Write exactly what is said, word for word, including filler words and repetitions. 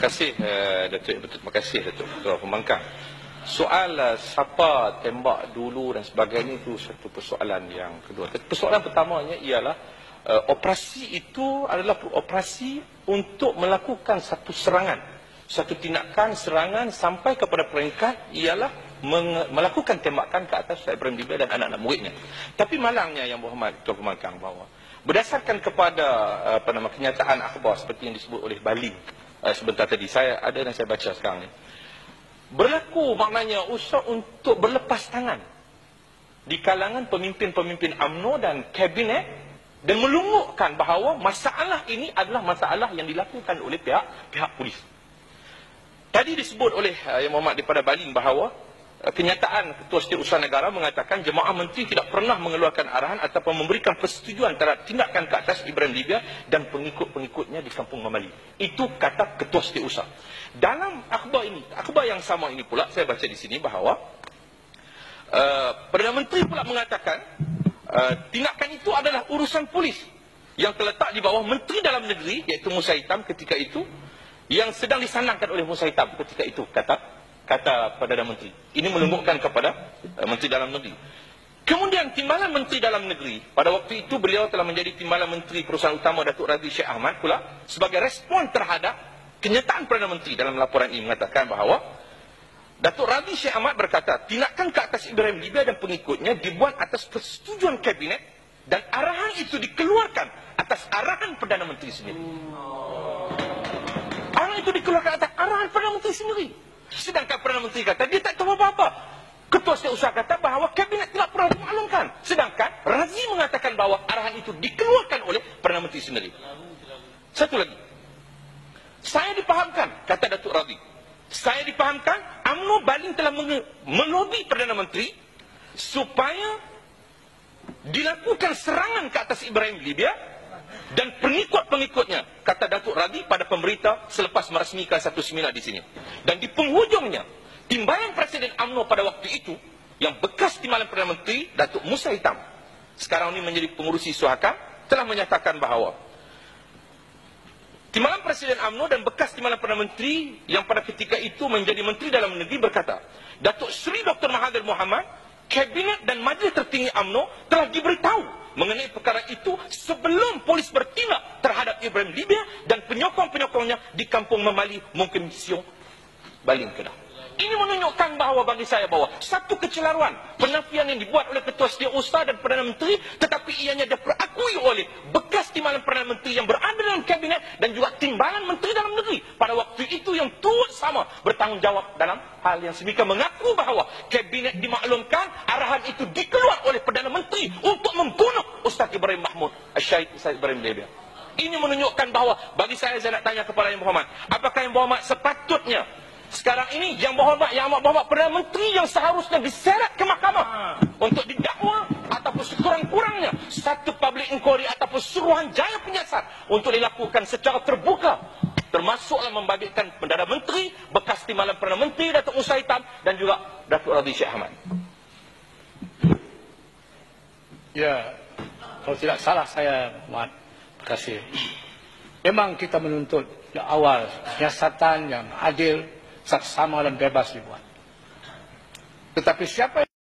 kasih uh, Datuk Betul, terima kasih Datuk Ketua Pembangkang. Soal uh, siapa tembak dulu dan sebagainya itu satu persoalan yang kedua. Persoalan pertamanya ialah uh, operasi itu adalah operasi untuk melakukan satu serangan, satu tindakan serangan sampai kepada peringkat ialah melakukan tembakan ke atas Ustaz Ibrahim Libya dan anak-anak muridnya. Tapi malangnya yang berhormat Ketua Pembangkang bahawa berdasarkan kepada apa nama kenyataan akhbar seperti yang disebut oleh Baling uh, sebentar tadi, saya ada dan saya baca sekarang ni, berlaku maknanya usaha untuk berlepas tangan di kalangan pemimpin-pemimpin U M N O dan kabinet dan melunggukkan bahawa masalah ini adalah masalah yang dilakukan oleh pihak pihak polis. Tadi disebut oleh uh, Yang Berhormat daripada Baling bahawa kenyataan Ketua Setiausaha Negara mengatakan jemaah menteri tidak pernah mengeluarkan arahan ataupun memberikan persetujuan terhadap tindakan ke atas Ibrahim Libya dan pengikut-pengikutnya di Kampung Mamali. Itu kata Ketua Setiausaha. Dalam akhbar ini, akhbar yang sama ini pula saya baca di sini bahawa uh, Perdana Menteri pula mengatakan uh, tindakan itu adalah urusan polis yang terletak di bawah Menteri Dalam Negeri iaitu Musa Hitam ketika itu, yang sedang disandangkan oleh Musa Hitam ketika itu, kata kata Perdana Menteri. Ini melunggukkan kepada uh, Menteri Dalam Negeri. Kemudian Timbalan Menteri Dalam Negeri, pada waktu itu beliau telah menjadi Timbalan Menteri Perusahaan Utama Datuk Radhi Sheikh Ahmad pula, sebagai respon terhadap kenyataan Perdana Menteri dalam laporan ini mengatakan bahawa Datuk Radhi Sheikh Ahmad berkata, tindakan ke atas Ibrahim Libya dan pengikutnya dibuat atas persetujuan kabinet dan arahan itu dikeluarkan atas arahan Perdana Menteri sendiri. Arahan itu dikeluarkan atas arahan Perdana Menteri sendiri. Sedangkan Perdana Menteri kata dia tak tahu apa-apa. Ketua Setiausaha kata bahawa kabinet tidak pernah dimaklumkan. Sedangkan Razi mengatakan bahawa arahan itu dikeluarkan oleh Perdana Menteri sendiri. Satu lagi, saya dipahamkan, kata Datuk Razi, saya dipahamkan U M N O Baling telah melobi Perdana Menteri supaya dilakukan serangan ke atas Ibrahim Libya dan pengikut-pengikutnya, kata Datuk Radhi pada pemberita selepas merasmikan satu seminar di sini. Dan di penghujungnya, Timbalan Presiden U M N O pada waktu itu, yang bekas Timbalan Perdana Menteri, Datuk Musa Hitam, sekarang ini menjadi pengurus isu hakam, telah menyatakan bahawa Timbalan Presiden U M N O dan bekas Timbalan Perdana Menteri yang pada ketika itu menjadi Menteri Dalam Negeri berkata, Datuk Seri Doktor Mahathir Mohamad, Kabinet dan Majlis Tertinggi U M N O telah diberitahu mengenai perkara itu sebelum polis bertindak terhadap Ibrahim Libya dan penyokong-penyokongnya di Kampung Mamali, mungkin Siong, Baling, Kedah. Ini menunjukkan bahawa bagi saya bahawa satu kecelaruan penafian yang dibuat oleh Ketua Setiausaha dan Perdana Menteri, tetapi ianya diperakui oleh bekas Timbalan Perdana Menteri yang berada dalam kabinet dan juga Timbalan Menteri Dalam Negeri pada waktu itu yang turut sama bertanggungjawab dalam hal yang sedemikian, mengaku bahawa kabinet dimaklumkan arahan itu dikeluar oleh Perdana Menteri untuk membunuh Ustaz Ibrahim Mahmud, Syahid Ustaz Ibrahim Libya. Ini menunjukkan bahawa bagi saya, saya nak tanya kepada Yang Berhormat, apakah Yang Berhormat sepatutnya sekarang ini Yang Berhormat, Yang Amat Berhormat Perdana Menteri yang seharusnya diseret ke mahkamah untuk didakwa ataupun sekurang-kurangnya satu public inquiry ataupun suruhan jaya penyiasat untuk dilakukan secara terbuka, termasuklah membabitkan Perdana Menteri, bekas Timbalan Perdana Menteri Datuk Musa Hitam dan juga Datuk Radhi Sheikh Ahmad. Ya, kalau tidak salah saya, Muhammad, terima kasih. Memang kita menuntut yang awal siasatan yang adil, saksama dan bebas dibuat. Tetapi siapa